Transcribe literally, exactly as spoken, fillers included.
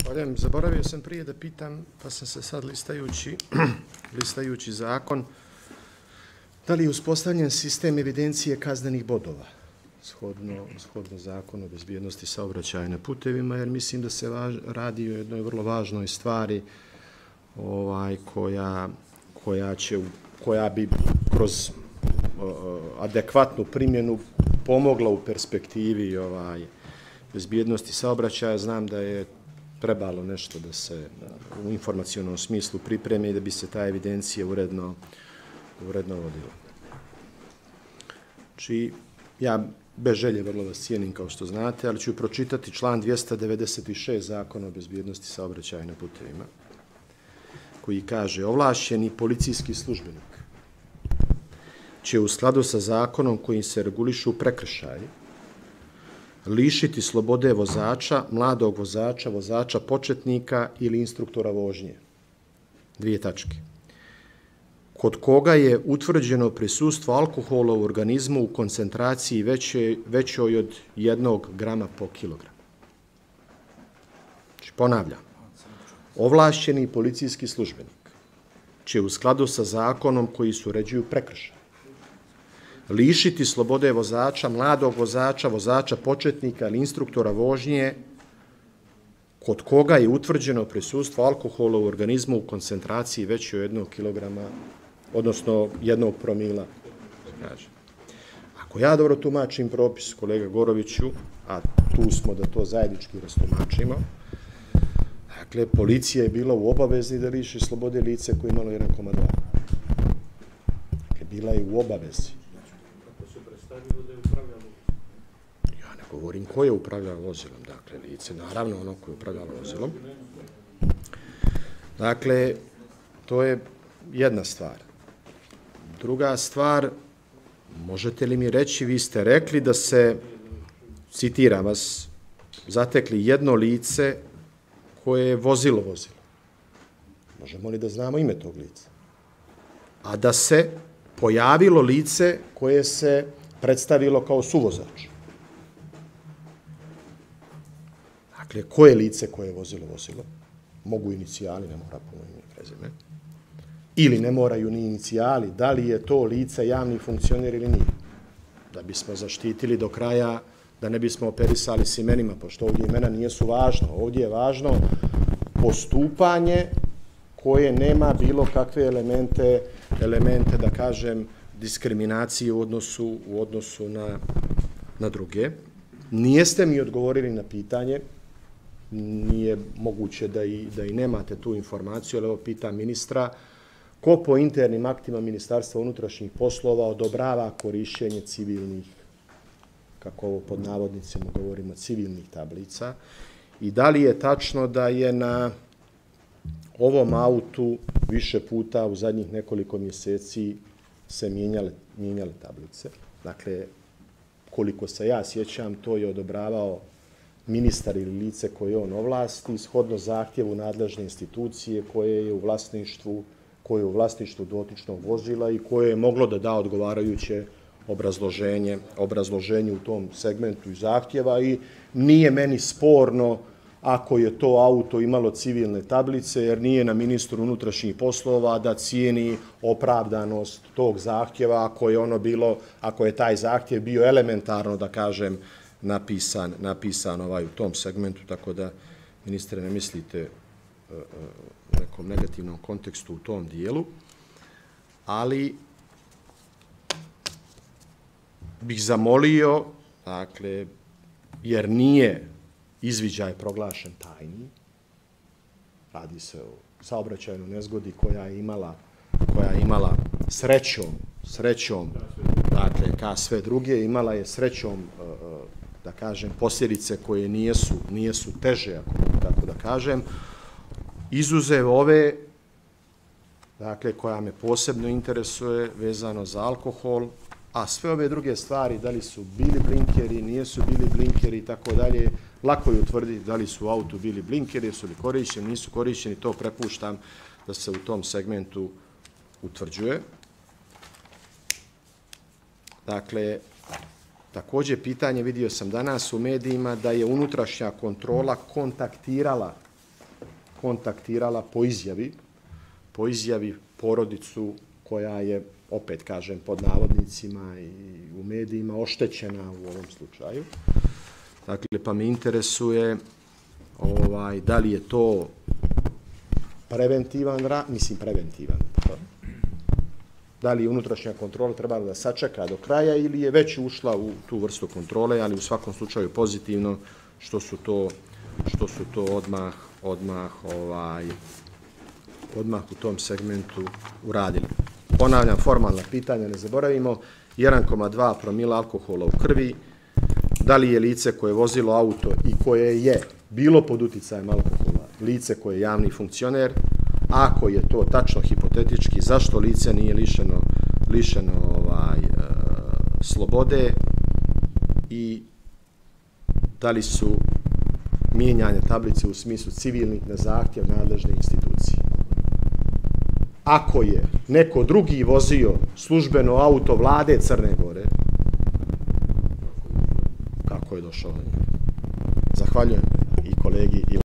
Zahvaljujem. Zaboravio sam prije da pitam, pa sam se sad listajući, listajući zakon, da li je uspostavljen sistem evidencije kaznenih bodova, shodno, shodno zakonu o bezbjednosti saobraćaja na putevima, jer mislim da se važ, radi o jednoj vrlo važnoj stvari ovaj, koja, koja, će, koja bi kroz o, adekvatnu primjenu pomogla u perspektivi ovaj, bezbjednosti saobraćaja. Znam da je trebalo nešto da se u informacionom smislu pripremi i da bi se ta evidencija uredno, uredno vodila. Znači, ja bez želje vrlo vas cijenim, kao što znate, ali ću pročitati član dvjesto devedeset šest Zakona o bezbjednosti saobraćaja na putevima, koji kaže: ovlašćeni policijski službenik će u skladu sa zakonom kojim se regulišu prekršaji lišiti slobode vozača, mladog vozača, vozača početnika ili instruktora vožnje. Dvije tačke. Kod koga je utvrđeno prisustvo alkohola u organizmu u koncentraciji veće, većoj od jednog grama po kilogramu. Znači, ponavljam, ovlašćeni policijski službenik će u skladu sa zakonom koji se uređuju prekršaj lišiti slobode vozača, mladog vozača, vozača početnika ili instruktora vožnje kod koga je utvrđeno prisustvo alkohola u organizmu u koncentraciji većoj od jednog kilograma, odnosno jednog promila. Ako ja dobro tumačim propis, kolega Goroviću, a tu smo da to zajednički rastumačimo, dakle, policija je bila u obavezi da liši slobode lice koje je imalo jedan zarez dva. Dakle, bila je u obavezi. Ja ne govorim ko je upravljao vozilom, dakle, lice, naravno ono koje je upravljalo vozilom. Dakle, to je jedna stvar. Druga stvar, možete li mi reći, vi ste rekli da se, citiram vas, zatekli jedno lice koje je vozilo vozilo. Možemo li da znamo ime tog lica? A da se pojavilo lice koje se predstavilo kao suvozač. Dakle, koje lice koje je vozilo vozilo? Mogu inicijali, ne mora puno ime i prezime. Ili ne moraju ni inicijali, da li je to lice javni funkcioner ili nije. Da bismo zaštitili do kraja, da ne bismo operisali s imenima, pošto ovdje imena nijesu važno. Ovdje je važno postupanje koje nema bilo kakve elemente, elemente da kažem, diskriminacije u odnosu, u odnosu na, na druge. Nijeste mi odgovorili na pitanje, nije moguće da i, da i nemate tu informaciju, ali evo pitam ministra, ko po internim aktima Ministarstva unutrašnjih poslova odobrava korišćenje civilnih, kako ovo pod navodnicima govorimo, civilnih tablica, i da li je tačno da je na ovom autu više puta u zadnjih nekoliko mjeseci se mijenjale, mijenjale tablice. Dakle, koliko se ja sjećam, to je odobravao ministar ili lice koje on ovlasti, shodno zahtjevu nadležne institucije koje je u vlasništvu, koje je u vlasništvu dotičnog vozila i koje je moglo da da odgovarajuće obrazloženje, obrazloženje u tom segmentu i zahtjeva, i nije meni sporno ako je to auto imalo civilne tablice, jer nije na ministru unutrašnjih poslova da cijeni opravdanost tog zahtjeva ako je ono bilo, ako je taj zahtjev bio elementarno, da kažem, napisan, napisan ovaj u tom segmentu, tako da, ministre, ne mislite u nekom negativnom kontekstu u tom dijelu, ali bih zamolio, dakle, jer nije izviđaj proglašen tajnim, radi se o saobraćajnoj nezgodi koja je imala, koja je imala srećom, srećom, dakle, ka sve druge, imala je srećom, da kažem, posljedice koje nijesu, nijesu teže, ako tako da kažem, izuzev ove, dakle, koja me posebno interesuje vezano za alkohol, a sve ove druge stvari, da li su bili blinkeri, nijesu bili blinkeri i tako dalje, lako je utvrditi da li su u autu bili blinkeri, su li korišćeni, nisu korišćeni, to prepuštam da se u tom segmentu utvrđuje. Dakle, također pitanje, vidio sam danas u medijima da je unutrašnja kontrola kontaktirala kontaktirala po izjavi, po izjavi porodicu koja je, opet kažem, pod navodnicima i u medijima oštećena u ovom slučaju. Dakle, pa me interesuje ovaj, da li je to preventivan rad, mislim preventivan, da li je unutrašnja kontrola trebala da sačeka do kraja ili je već ušla u tu vrstu kontrole, ali u svakom slučaju pozitivno što su to, što su to odmah, odmah, ovaj, odmah u tom segmentu uradili. Ponavljam, formalna pitanja, ne zaboravimo, jedan zarez dva promila alkohola u krvi, da li je lice koje je vozilo auto i koje je bilo pod uticajem alkohola, lice koje je javni funkcioner, ako je to tačno hipotetički, zašto lice nije lišeno, lišeno ovaj, e, slobode i da li su mijenjanje tablice u smislu civilnih na zahtjev nadležne institucije. Ako je neko drugi vozio službeno auto vlade Crne Gore, kako je došao na njega? Zahvaljujem i kolegi.